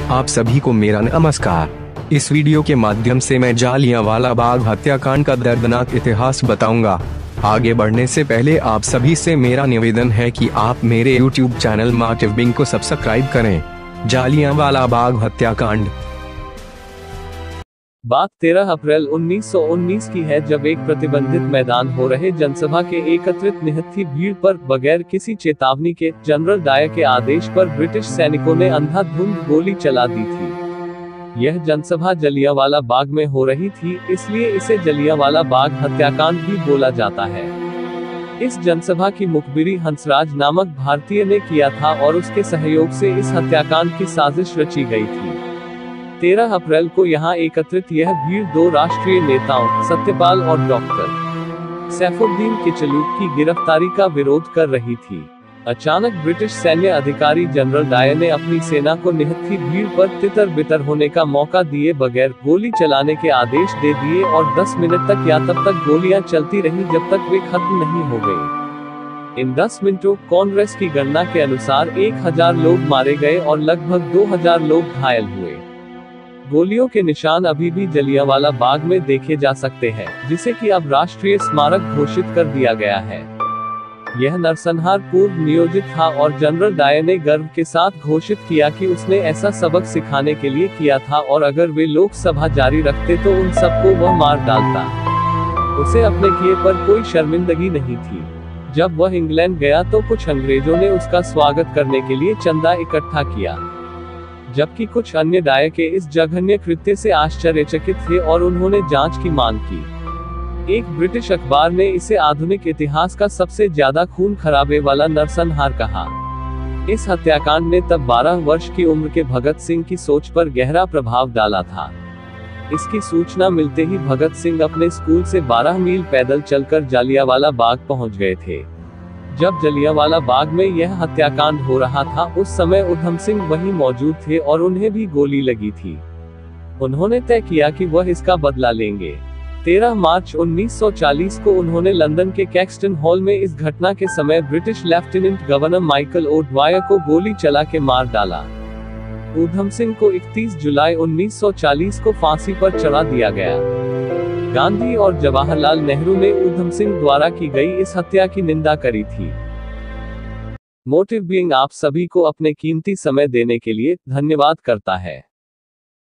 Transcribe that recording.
आप सभी को मेरा नमस्कार। इस वीडियो के माध्यम से मैं जालियांवाला बाग हत्याकांड का दर्दनाक इतिहास बताऊंगा। आगे बढ़ने से पहले आप सभी से मेरा निवेदन है कि आप मेरे YouTube चैनल मोटिव बिंग को सब्सक्राइब करें। जालियांवाला बाग हत्याकांड। बात 13 अप्रैल 1919 की है, जब एक प्रतिबंधित मैदान हो रहे जनसभा के एकत्रित निहत्थी भीड़ पर बगैर किसी चेतावनी के जनरल डायर के आदेश पर ब्रिटिश सैनिकों ने अंधाधुंध गोली चला दी थी। यह जनसभा जलियांवाला बाग में हो रही थी, इसलिए इसे जलियांवाला बाग हत्याकांड भी बोला जाता है। इस जनसभा की मुखबिरी हंसराज नामक भारतीय ने किया था और उसके सहयोग से इस हत्याकांड की साजिश रची गई थी। 13 अप्रैल को यहां एकत्रित यह भीड़ दो राष्ट्रीय नेताओं सत्यपाल और डॉक्टर सैफुद्दीन किचलू की गिरफ्तारी का विरोध कर रही थी। अचानक ब्रिटिश सैन्य अधिकारी जनरल डायर ने अपनी सेना को निहत्थी भीड़ पर तितर बितर होने का मौका दिए बगैर गोली चलाने के आदेश दे दिए और 10 मिनट तक या तब तक गोलियां चलती रहीं जब तक वे खत्म नहीं हो गई। इन 10 मिनटों कांग्रेस की गणना के अनुसार 1000 लोग मारे गए और लगभग 2000 लोग घायल हुए। गोलियों के निशान अभी भी जलियांवाला बाग में देखे जा सकते हैं, जिसे कि अब राष्ट्रीय स्मारक घोषित कर दिया गया है। यह नरसंहार पूर्व नियोजित था और जनरल डायर ने गर्व के साथ घोषित किया कि उसने ऐसा सबक सिखाने के लिए किया था और अगर वे लोग सभा जारी रखते तो उन सबको वह मार डालता। उसे अपने किए पर कोई शर्मिंदगी नहीं थी। जब वह इंग्लैंड गया तो कुछ अंग्रेजों ने उसका स्वागत करने के लिए चंदा इकट्ठा किया, जबकि कुछ अन्य डायर के इस जघन्य कृत्य से आश्चर्यचकित थे और उन्होंने जांच की मांग की। एक ब्रिटिश अखबार ने इसे आधुनिक इतिहास का सबसे ज्यादा खून खराबे वाला नरसंहार कहा। इस हत्याकांड ने तब 12 वर्ष की उम्र के भगत सिंह की सोच पर गहरा प्रभाव डाला था। इसकी सूचना मिलते ही भगत सिंह अपने स्कूल से 12 मील पैदल चलकर जालियांवाला बाग पहुंच गए थे। जब जलियांवाला बाग में यह हत्याकांड हो रहा था, उस समय उधम सिंह वहीं मौजूद थे और उन्हें भी गोली लगी थी। उन्होंने तय किया कि वह इसका बदला लेंगे। 13 मार्च 1940 को उन्होंने लंदन के कैक्सटन हॉल में इस घटना के समय British lieutenant governor Michael O'Dwyer को गोली चला के मार डाला। उधम सिंह को 31 जुलाई 1940 को फांसी पर चढ़ा दिया गया। गांधी और जवाहरलाल नेहरू ने उधम सिंह द्वारा की गई इस हत्या की निंदा करी थी। मोटिव बिंग आप सभी को अपने कीमती समय देने के लिए धन्यवाद करता है।